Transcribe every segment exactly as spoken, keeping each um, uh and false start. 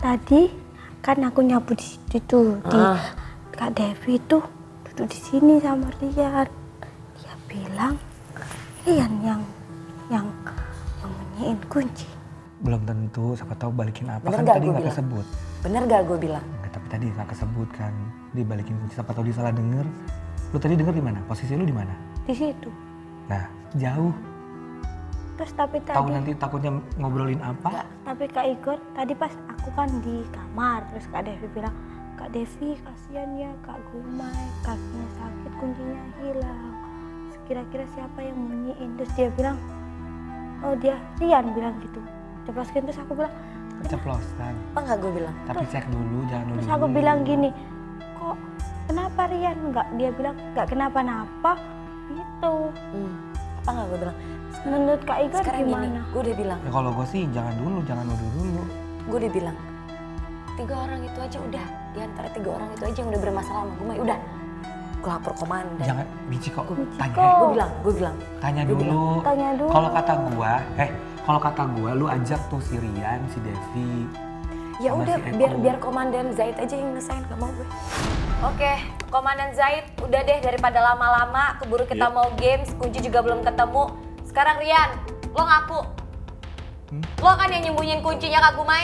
tadi kan aku nyapu di situ tuh, di Ah. Kak Devi tuh duduk di sini sama Rian. Dia bilang Rian yang yang yang bunyiin kunci. Belum tentu, siapa tahu balikin apa. Bener Kan gak tadi gue nggak bilang? kesebut. Bener gak gue bilang? Nggak, tapi tadi nggak kesebut kan. Dibalikin kunci, siapa tahu dia salah denger. Lu tadi denger di mana? Posisi lu di mana? Di situ. Nah, jauh. Terus tapi Tahu tadi nanti takutnya ngobrolin apa? tapi Kak Igor tadi pas aku kan di kamar, terus Kak Devi bilang, Kak Devi kasihan ya Kak Gumai, kakinya sakit, kuncinya hilang. Kira-kira siapa yang bunyiin? Terus dia bilang, oh dia Rian bilang gitu. Ceplaskan, terus aku bilang, Keceplosan. Apa gak gue bilang? Tapi cek dulu, jangan dulu. terus aku bilang gini, kok kenapa Rian? Enggak, dia bilang nggak kenapa-napa gitu. Hmm. Apa gak gue bilang? Menurut Kak Igor Sekarang gini, gimana? gue udah bilang. Ya kalau gue sih jangan dulu, jangan nuduh dulu. Gue udah bilang. Tiga orang itu aja udah. Di antara tiga orang itu aja yang udah bermasalah sama gue, Mai. Udah. Gue lapor komandan. Jangan, Michi kok tanya. kok. Gue bilang, gue bilang. Tanya Gua dulu. Tanya dulu. Kalau kata gua, eh kalau kata gua lu ajak tuh si Rian, si Devi. Ya sama udah, si Eko. biar biar komandan Zaid aja yang ngesain, gak mau gue. Oke, komandan Zaid, udah deh daripada lama-lama, keburu kita mau games, kunci juga belum ketemu. Sekarang Rian, lo ngaku. Hmm? Lo kan yang nyembunyiin kuncinya Kak Gumai.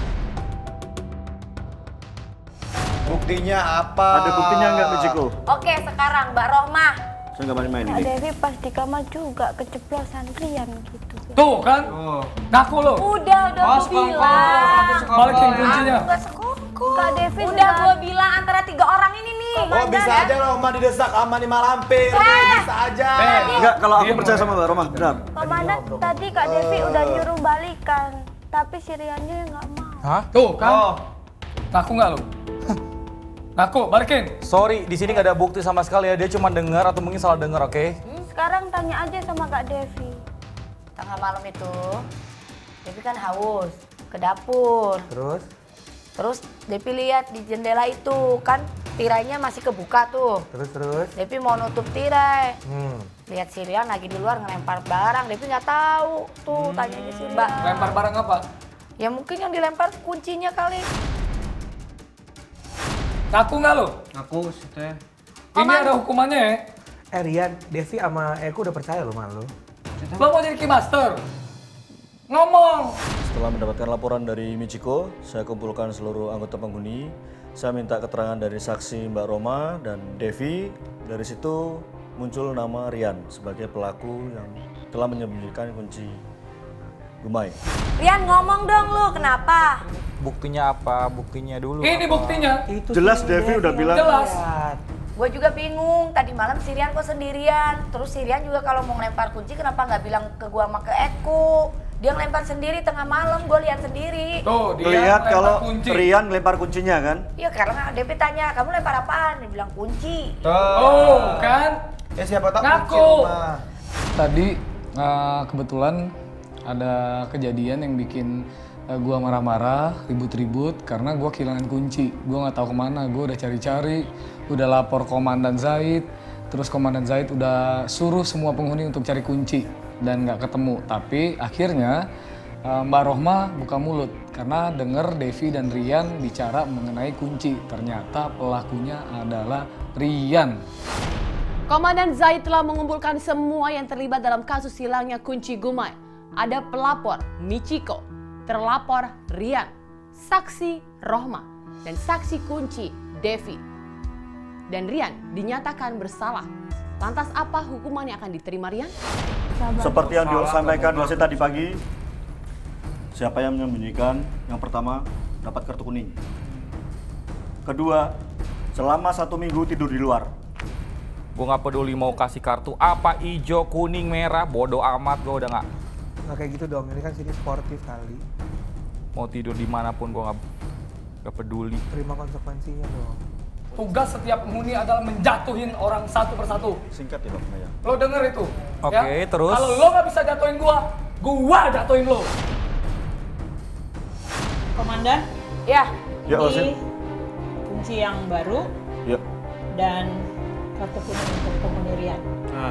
Buktinya apa? Ada buktinya nggak, Michiko? Oke, sekarang Mbak Rohmah. Saya nggak main-main Kak ini. Devi pas di kamar juga keceplosan Rian gitu. Tuh kan, ngaku lo. Udah, udah Oh, gue bilang. Balikin kuncinya. Aku gak sekongkol. Kak Devi Udah juga- gue bilang antara tiga orang ini nih. Oh bisa aja Roma didesak sama nih malampir. Eh. Bisa aja. Eh, Enggak, kalau aku Diam, percaya Roy. sama Mbak Roma, benar. Komandan tadi Kak Devi udah nyuruh balikan, tapi si Riannya nggak mau. Hah? Tuh kan, Oh. ngaku nggak lo? Ngaku, balikin. Sorry, di sini nggak ada bukti sama sekali ya. Dia cuma dengar atau mungkin salah dengar, oke? Sekarang tanya aja sama Kak Devi. Tengah malam itu, Devi kan haus ke dapur. Terus? Terus Devi lihat di jendela itu kan tirainya masih kebuka tuh. Terus terus. Devi mau nutup tirai. Hmm. Lihat si Rian lagi di luar ngelempar barang. Devi nggak tahu. Tuh tanyanya si Rian. Lempar barang apa? Ya mungkin yang dilempar kuncinya kali. Ngaku nggak lo? Aku sih teh. Ini ada hukumannya ya. Eh Rian, Devi sama Eko udah percaya lo sama lo. Lo mau jadi keymaster? Ngomong. Setelah mendapatkan laporan dari Michiko, saya kumpulkan seluruh anggota penghuni. Saya minta keterangan dari saksi Mbak Roma dan Devi. Dari situ muncul nama Rian sebagai pelaku yang telah menyembunyikan kunci Gumai. Rian ngomong dong lu, kenapa? Buktinya apa? Buktinya dulu. Ini apa? buktinya. Itu Jelas si Devi udah bilang. Jelas. Gue juga bingung, tadi malam si Rian kok sendirian. Terus si Rian juga kalau mau ngelempar kunci kenapa nggak bilang ke gua sama ke Eko? Dia ngelempar sendiri tengah malam, gue lihat sendiri. Tuh, dia Lihat lempar kalau kunci. Rian lempar kuncinya kan? Iya karena Devi tanya, kamu lempar apaan? Dia bilang kunci. Oh, kan? Ya siapa tahu Ngaku. kunci rumah. Tadi eh, kebetulan ada kejadian yang bikin eh, gua marah-marah, ribut-ribut karena gua kehilangan kunci. Gua nggak tahu kemana, gua udah cari-cari, udah lapor Komandan Zaid, terus Komandan Zaid udah suruh semua penghuni untuk cari kunci dan nggak ketemu. Tapi akhirnya eh, Mbak Rohma buka mulut karena denger Devi dan Rian bicara mengenai kunci. Ternyata pelakunya adalah Rian. Komandan Zaid telah mengumpulkan semua yang terlibat dalam kasus hilangnya kunci Gumai. Ada pelapor Michiko, terlapor Rian, saksi Rohma, dan saksi kunci Devi. Dan Rian dinyatakan bersalah. Lantas apa hukuman yang akan diterima Rian? Seperti yang disampaikan wasit tadi pagi, siapa yang menyembunyikan? Yang pertama, dapat kartu kuning. Kedua, selama satu minggu tidur di luar. Gue nggak peduli mau kasih kartu apa, hijau, kuning, merah, bodoh amat. Gue udah nggak Nggak kayak gitu dong, ini kan sini sportif kali. mau tidur dimanapun. Gue nggak nggak peduli. Terima konsekuensinya dong. Tugas setiap penghuni adalah menjatuhin orang satu persatu. Singkat ya Bang Maya. Lo denger itu? Oke, terus? Kalau lo nggak bisa jatuhin gua, gua jatuhin lo. Komandan, Ya, Ya, ini wasit. kunci yang baru Ya. dan kartu kuning untuk penghuni Rian. Nah,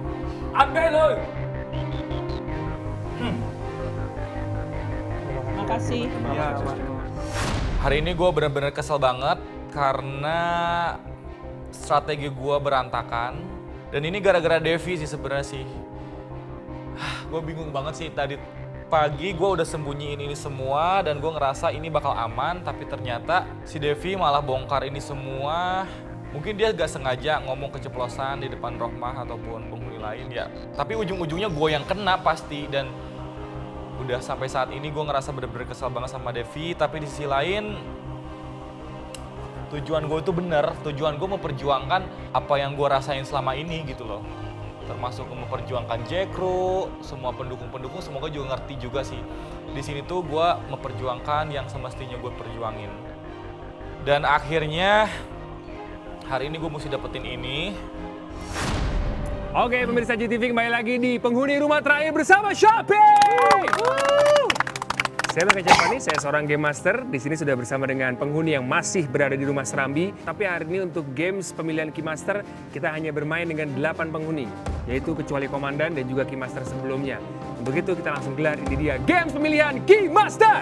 ambil lo. Makasih kasih. Hari ini gue bener-bener kesel banget karena strategi gue berantakan. Dan ini gara-gara Devi sih sebenarnya sih. Gue bingung banget sih tadi pagi gue udah sembunyiin ini semua dan gue ngerasa ini bakal aman, tapi ternyata si Devi malah bongkar ini semua. Mungkin dia gak sengaja ngomong keceplosan di depan Rohmah ataupun penghuni lain ya. Tapi ujung-ujungnya gue yang kena pasti, dan udah sampai saat ini gue ngerasa bener-bener kesel banget sama Devi. Tapi di sisi lain tujuan gue itu bener, tujuan gue memperjuangkan apa yang gue rasain selama ini gitu loh. Termasuk memperjuangkan Jekro, semua pendukung-pendukung semoga juga ngerti juga sih. Di sini tuh gue memperjuangkan yang semestinya gue perjuangin. Dan akhirnya hari ini gue mesti dapetin ini. Oke, pemirsa J T V kembali lagi di penghuni rumah terakhir bersama Shopee. Saya Bang Kecepani, saya seorang Game Master. Di sini sudah bersama dengan penghuni yang masih berada di rumah Serambi. Tapi hari ini untuk games pemilihan Keymaster, kita hanya bermain dengan delapan penghuni. Yaitu kecuali Komandan dan juga Keymaster sebelumnya. Untuk itu kita langsung gelar, ini dia games pemilihan Keymaster.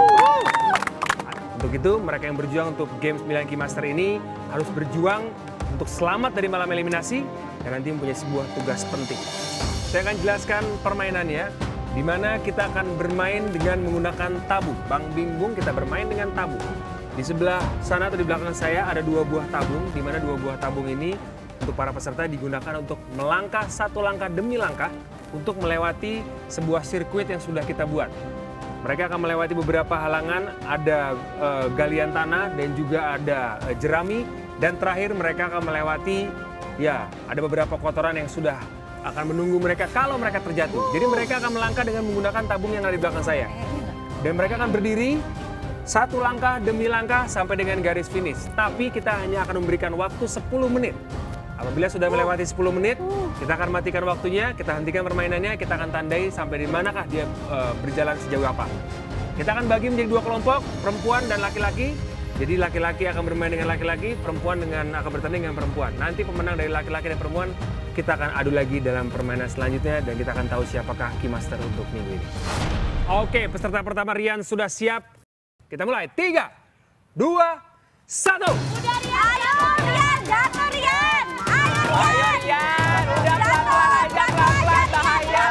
Untuk itu mereka yang berjuang untuk games pemilihan Keymaster ini harus berjuang untuk selamat dari malam eliminasi dan nanti mempunyai sebuah tugas penting. Saya akan jelaskan permainannya. Di mana kita akan bermain dengan menggunakan tabung. Bang Bingbung kita bermain dengan tabung. Di sebelah sana atau di belakang saya ada dua buah tabung, di mana dua buah tabung ini untuk para peserta digunakan untuk melangkah satu langkah demi langkah untuk melewati sebuah sirkuit yang sudah kita buat. Mereka akan melewati beberapa halangan, ada e, galian tanah dan juga ada e, jerami, dan terakhir mereka akan melewati, ya, ada beberapa kotoran yang sudah akan menunggu mereka kalau mereka terjatuh. Jadi mereka akan melangkah dengan menggunakan tabung yang ada di belakang saya. Dan mereka akan berdiri satu langkah demi langkah sampai dengan garis finish. Tapi kita hanya akan memberikan waktu sepuluh menit. Apabila sudah melewati sepuluh menit, kita akan matikan waktunya, kita hentikan permainannya, kita akan tandai sampai di manakah dia uh, berjalan sejauh apa. Kita akan bagi menjadi dua kelompok, perempuan dan laki-laki. Jadi laki-laki akan bermain dengan laki-laki, perempuan dengan akan bertanding dengan perempuan. Nanti pemenang dari laki-laki dan perempuan kita akan adu lagi dalam permainan selanjutnya dan kita akan tahu siapakah Keymaster untuk minggu ini. Oke, peserta pertama Rian sudah siap. Kita mulai. Tiga, dua, satu. Udah Rian, ayo Rian, jatuh Rian. Ayo Rian, udah pelan-pelan aja, pelan-pelan bahaya.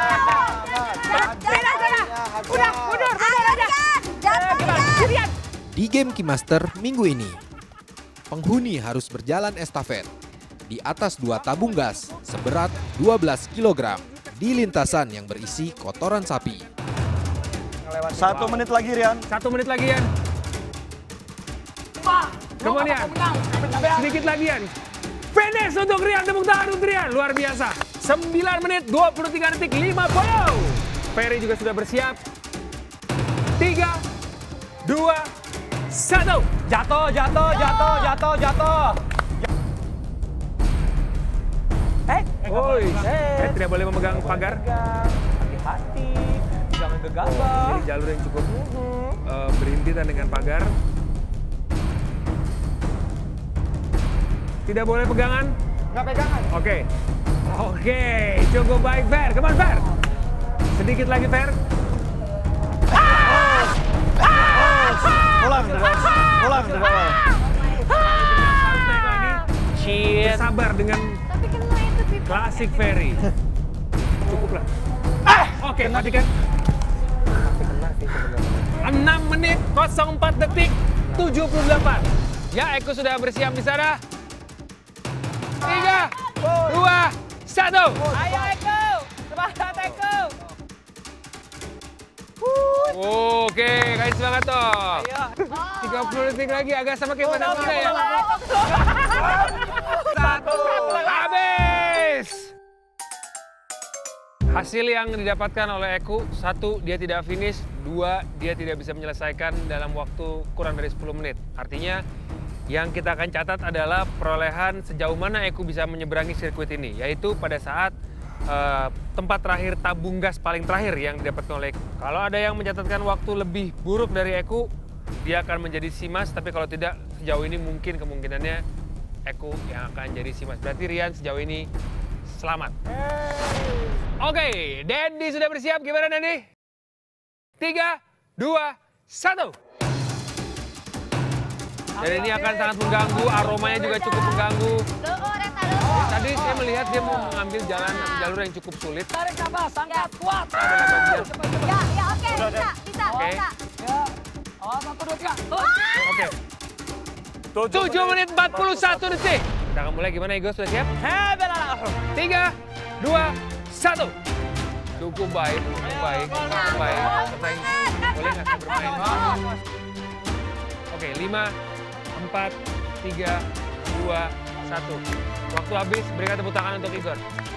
Sana, sana. Udah, mundur, mundur aja. Jatuh Rian. Di game Keymaster minggu ini, penghuni harus berjalan estafet di atas dua tabung gas seberat dua belas kilogram di lintasan yang berisi kotoran sapi. Satu menit lagi, Rian. Satu menit lagi, Rian. Kemudian, sedikit lagi, Rian. Finish untuk Rian, tepuk tangan untuk Rian. Luar biasa. sembilan menit dua puluh tiga detik lima puluh. Ferry juga sudah bersiap. tiga, dua, satu. Jatuh, jatuh, jatuh, jatuh, jatuh. Eh, woi, eh, tidak boleh memegang pagar. Hati-hati, jangan gegabah. Ini jalur yang cukup uh, berintitan dengan pagar. Tidak boleh pegangan? Nggak pegangan. Oke, okay. oke, okay. Cukup baik, Fer. Come on, Fer. Sedikit lagi, Fer. Oh. Oh. Ulang, ulang, ulang. Cheat. Sabar dengan klasik Ferry. Cukuplah. Ah! Oke, matikan. enam menit nol empat detik tujuh puluh delapan. Ya, Eko sudah bersiap di sana. tiga, dua, satu. Ayo Eko, semangat Eko. Oke, kasih semangat toh. tiga puluh detik lagi, agak sama kayak pada muda ya. Satu, habis. Hasil yang didapatkan oleh Eku, satu, dia tidak finish, dua, dia tidak bisa menyelesaikan dalam waktu kurang dari sepuluh menit. Artinya, yang kita akan catat adalah perolehan sejauh mana Eku bisa menyeberangi sirkuit ini, yaitu pada saat uh, tempat terakhir tabung gas paling terakhir yang didapatkan oleh Eku. Kalau ada yang mencatatkan waktu lebih buruk dari Eku, dia akan menjadi Simas, tapi kalau tidak, sejauh ini mungkin kemungkinannya Eku yang akan jadi Simas. Berarti Rian sejauh ini selamat. Oke, okay, Dendi sudah bersiap. Gimana Dendi? Tiga, dua, satu. Dan ini akan sangat mengganggu, aromanya juga cukup mengganggu. Tadi saya melihat dia mau mengambil jalan jalur yang cukup sulit. Tarik nafas, angkat, kuat. Ya, ya oke, bisa, bisa, Oke. bisa. Ya. Oh, satu, dua, tiga. Oke. tujuh menit empat puluh satu detik. Kita akan mulai, gimana Ego, sudah siap? Tiga, dua, satu. Cukup baik, cukup baik, cukup baik. Bermain. Boleh nggak saya bermain? Oke, lima, empat, tiga, dua, satu. Waktu habis, berikan tepuk tangan untuk Igor.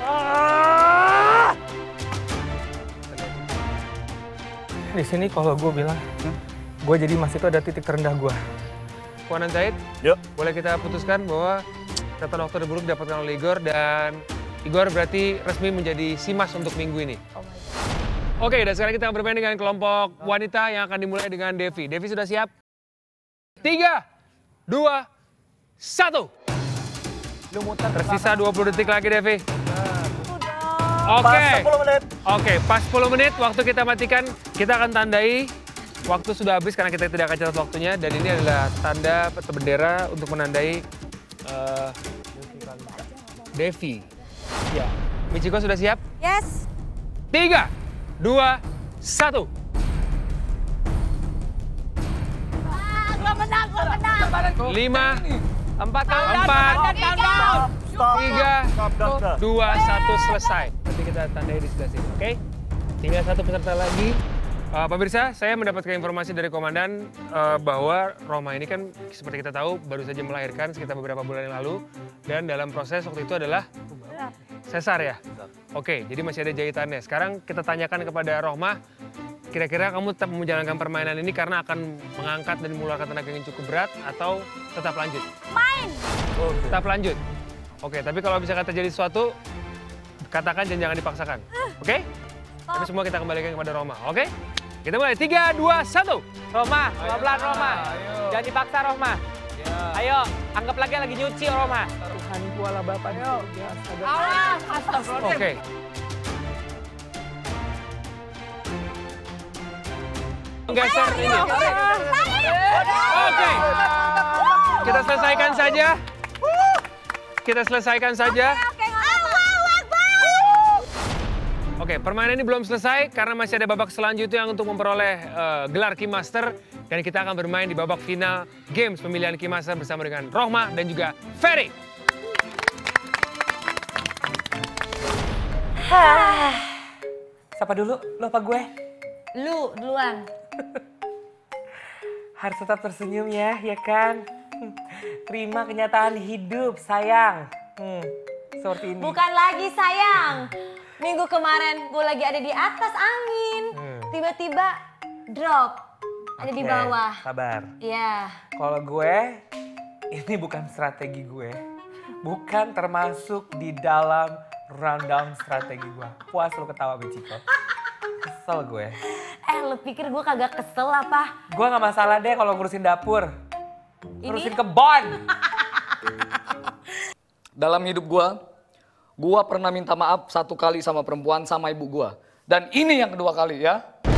Di sini kalau gue bilang, gue jadi Mas itu ada titik terendah gue. Komandan Zaid, Yuk. boleh kita putuskan bahwa catatan waktu terburuk didapatkan oleh Igor dan Igor berarti resmi menjadi si Mas untuk minggu ini. Oke, dan sekarang kita bermain dengan kelompok wanita yang akan dimulai dengan Devi. Devi sudah siap? Tiga, dua, satu. Tersisa dua puluh detik lagi, Devi. Oke. Oke, pas sepuluh menit waktu kita matikan, kita akan tandai waktu sudah habis karena kita tidak akan catat waktunya. Dan ini adalah tanda atau bendera untuk menandai uh, Devi. Ya. Michiko sudah siap? Yes. Tiga, dua, satu. Gua menang, gua menang. Lima, Empat, empat, Tiga. tiga, dua, satu, selesai. Nanti kita tandai di sebelah sini, oke? Tinggal satu peserta lagi. Uh, pemirsa, saya mendapatkan informasi dari komandan uh, bahwa Roma ini kan seperti kita tahu baru saja melahirkan sekitar beberapa bulan yang lalu. Dan dalam proses waktu itu adalah sesar ya? Oke, jadi masih ada jahitannya. Sekarang kita tanyakan kepada Roma, kira-kira kamu tetap menjalankan permainan ini karena akan mengangkat dan mengeluarkan tenaga yang cukup berat atau tetap lanjut? Main. Tetap lanjut. Oke, tapi kalau bisa terjadi sesuatu, katakan dan jangan dipaksakan. Oke? Tapi semua kita kembalikan kepada Roma, oke? Kita mulai, tiga, dua, satu. Roma, pelan-pelan Roma. Jangan dipaksa Roma. Ayo, anggap lagi lagi nyuci Roma. Tuhan kuala Bapak. Ayo. Ah, astagfirullah. Oke. Geser ini. Oke. Kita selesaikan saja. Kita selesaikan saja. Oke, permainan ini belum selesai karena masih ada babak selanjutnya untuk memperoleh uh, gelar Keymaster. Dan kita akan bermain di babak final games pemilihan Keymaster bersama dengan Rohma dan juga Ferry. Siapa dulu? Lo apa gue? Lu duluan. Harus tetap tersenyum ya, ya kan? Terima kenyataan hidup, sayang. Hmm, seperti ini. Bukan lagi sayang. Minggu kemarin gue lagi ada di atas angin. Tiba-tiba drop. Ada di Oke, bawah. Sabar. Iya. Kalau gue, ini bukan strategi gue. Bukan termasuk di dalam rundown strategi gue. Puas lo ketawa, Michiko. Kesel gue. Eh, lo pikir gue kagak kesel apa? Gue gak masalah deh kalau ngurusin dapur. Ini? Ngurusin kebon. Dalam hidup gue, gue pernah minta maaf satu kali sama perempuan sama ibu gue. Dan ini yang kedua kali ya.